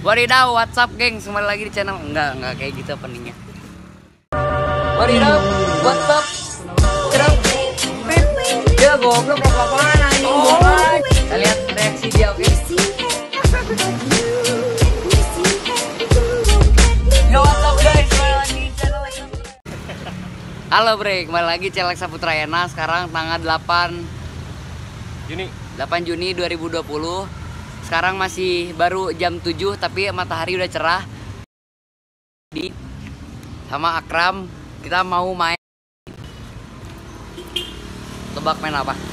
Wadidaw, WhatsApp geng, kembali lagi di channel. Enggak kayak gitu openingnya. Wadidaw, WhatsApp. Dia goblok apa-apaan anjing. Kita lihat reaksi dia, oke? Yo, WhatsApp guys, kembali lagi di channel. Halo bre, kembali lagi channel Saputra Ena. Sekarang tanggal 8 Juni 2020. Sekarang masih baru jam 7 tapi matahari udah cerah. Sama Akram kita mau main. Tebak main apa?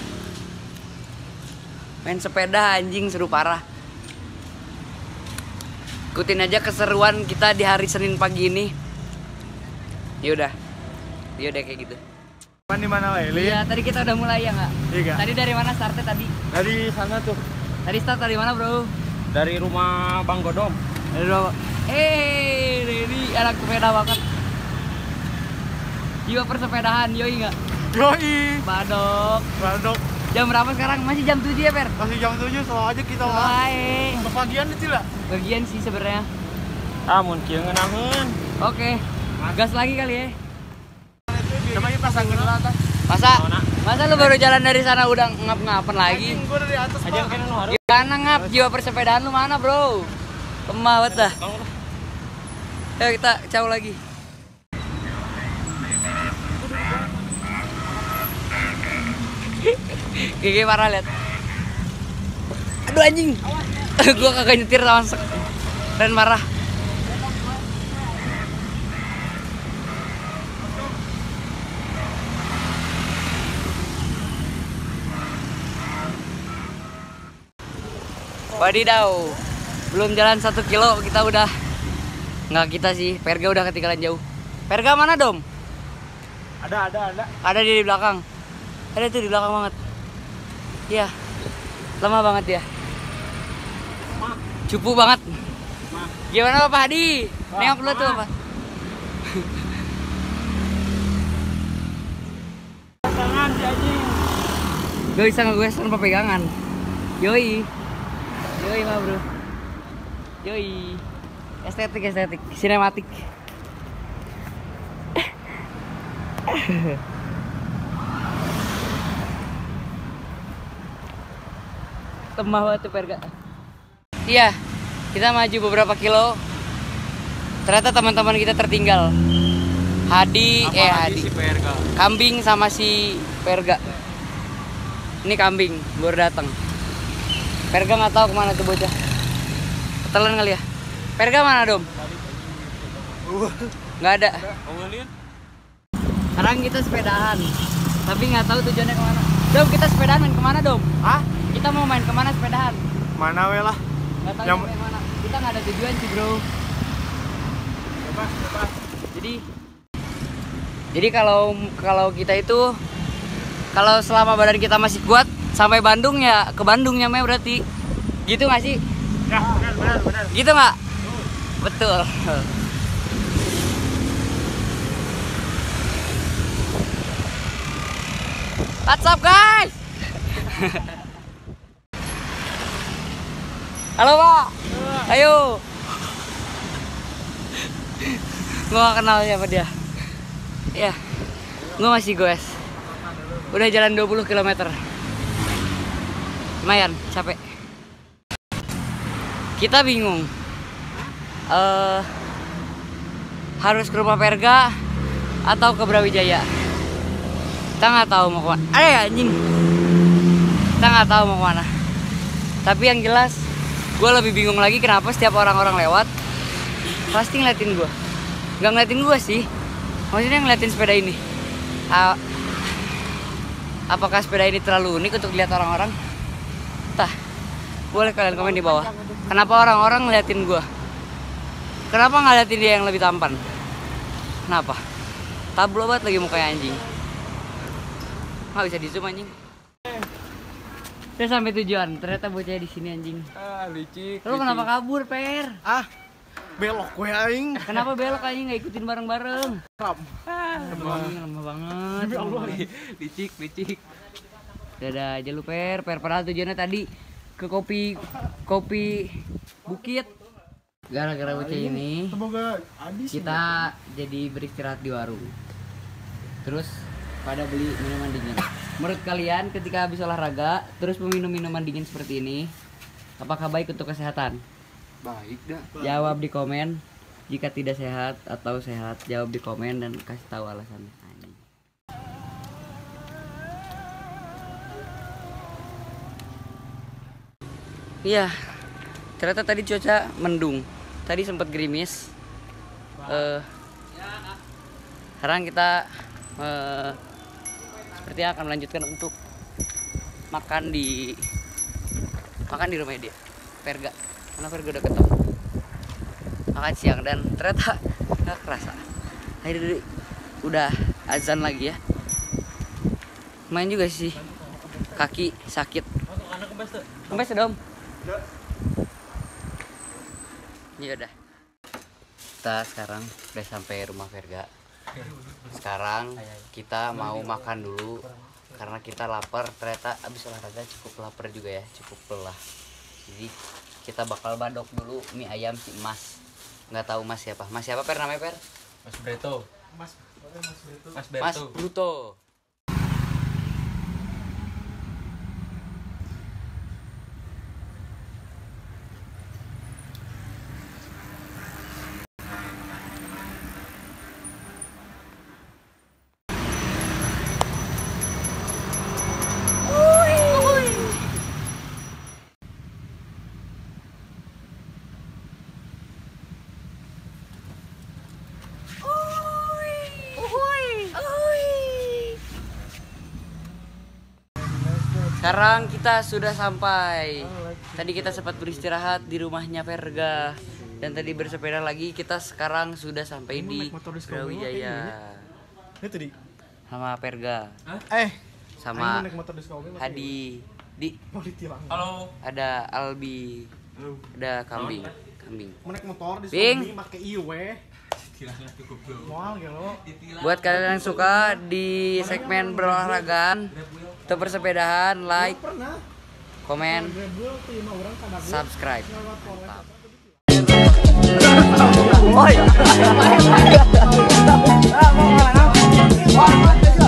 Main sepeda anjing, seru parah. Ikutin aja keseruan kita di hari Senin pagi ini. Yaudah kayak gitu. Di mana Leli? Iya, tadi kita udah mulai ya nggak? Iya. Tadi dari mana startnya tadi? Dari sana tuh. Tadi start dari mana bro? Dari rumah Bang Godom. Dari rumah. Ini anak sepeda banget. Jiwa persepedahan, yoi nggak? Yoi. Badok. Jam berapa sekarang? Masih jam 7 ya, Per? Masih jam 7, selalu aja kita lah. Kepagian itu lah. Bagian sih sebenarnya. Mungkin ngenahan. Oke. Gas lagi kali ya. Coba kita pasang dulu atas. Masa lu baru jalan dari sana udah ngap-ngapan lagi? Anjing, gua dari atas. Aja kan lu harus. Gimana ngap? Jiwa persepedahan lu mana, bro? Lemah banget dah. Ayo kita jauh lagi. Gigi parah liat. Aduh anjing. Gua kagak nyetir langsung. Keren marah. Wadidaw, belum jalan 1 kilo kita udah. Nggak kita sih, Perga udah ketinggalan jauh. Perga mana Dom? Ada. Ada di belakang. Ada tuh di belakang banget. Iya, lemah banget dia. Cupu banget. Gimana Bapak Hadi? Nengok dulu tuh Bapak. Tangan si anjing. Gak bisa ngegoes tanpa pegangan. Yoi mah bro. Yoi. Estetik. Sinematik. Temah banget tuh Perga. Iya, kita maju beberapa kilo. Ternyata teman-teman kita tertinggal. Hadi. Si Perga. Kambing sama si Perga. Ini kambing baru datang. Perga nggak tahu kemana tuh bocah. Ketelan kali ya. Perga mana Dom? Nggak ada. Sekarang kita sepedahan, tapi nggak tahu tujuannya kemana. Dom, kita sepedahan main kemana Dom? Hah? Kita mau main kemana sepedahan? Mana we lah? Nggak tahu sampai mana. Kita nggak ada tujuan sih bro. Bebas. Jadi kalau kita itu, kalau selama badan kita masih kuat sampai Bandung ya ke Bandung nyampe berarti. Gitu nggak sih? Ya, benar. Gitu nggak? Betul. What's up guys? Halo Pak. Ayo. Gua gak kenal siapa dia. Ya, gua masih goes. Udah jalan 20 km. Lumayan, capek. Kita bingung. Harus ke rumah Perga atau ke Brawijaya. Kita nggak tahu mau kemana. Anjing. Kita nggak tahu mau kemana. Tapi yang jelas, gue lebih bingung lagi kenapa setiap orang-orang lewat pasti ngeliatin gue. Nggak ngeliatin gue sih. Maksudnya ngeliatin sepeda ini. Apakah sepeda ini terlalu unik untuk dilihat orang-orang? Entah. Boleh kalian komen di bawah. Kenapa orang-orang ngeliatin gue? Kenapa nggak liatin dia yang lebih tampan? Kenapa? Tablo banget lagi mukanya anjing. Nggak bisa di zoom anjing. Udah sampai tujuan. Ternyata bocahnya di sini anjing. Licik. Lu kenapa kabur Per? Belok gue aing. Kenapa belok anjing nggak ikutin bareng-bareng? Lama banget. Demi Allah. Licik. Dadah aja lu Per. Padahal tujuannya tadi ke kopi Bukit. Gara-gara bocah ini Semoga habis. kita jadi beristirahat di warung. Terus pada beli minuman dingin. Menurut kalian ketika habis olahraga terus meminum minuman dingin seperti ini, apakah baik untuk kesehatan? Baik dah. Jawab di komen. Jika tidak sehat atau sehat, jawab di komen dan kasih tahu alasannya. Iya, ternyata tadi cuaca mendung. Tadi sempat gerimis. Sekarang kita sepertinya akan melanjutkan untuk makan di rumahnya dia, Verga. Karena Verga udah ketemu. Makan siang dan ternyata nggak kerasa. Akhirnya udah azan lagi ya. Main juga sih. Kaki sakit. Kempes dong. Ya udah. Kita sekarang udah sampai rumah Verga. Sekarang kita mau makan dulu karena kita lapar. Ternyata abis olahraga cukup lapar juga ya, cukup lelah. Jadi kita bakal badok dulu mie ayam si Mas. Nggak tahu Mas siapa. Mas siapa Per namanya Per? Mas Breto. Mas Beto. Mas Bruto. Sekarang kita sudah sampai. Tadi kita sempat beristirahat di rumahnya Verga dan tadi bersepeda lagi. Kita sekarang sudah sampai di Brawijaya Ini tadi. sama Verga, sama Hadi, di Mau ditilang. Halo. ada Albi, ada kambing. Mau naik motor di Bing. Sukabumi pakai iwe. Tilangnya cukup belum. Moal ya lo. Buat kalian yang suka di segmen berolahraga atau bersepedahan, like, Pernah. komen, Rebel tuh 5 orang kadang subscribe. Mantap. Oi.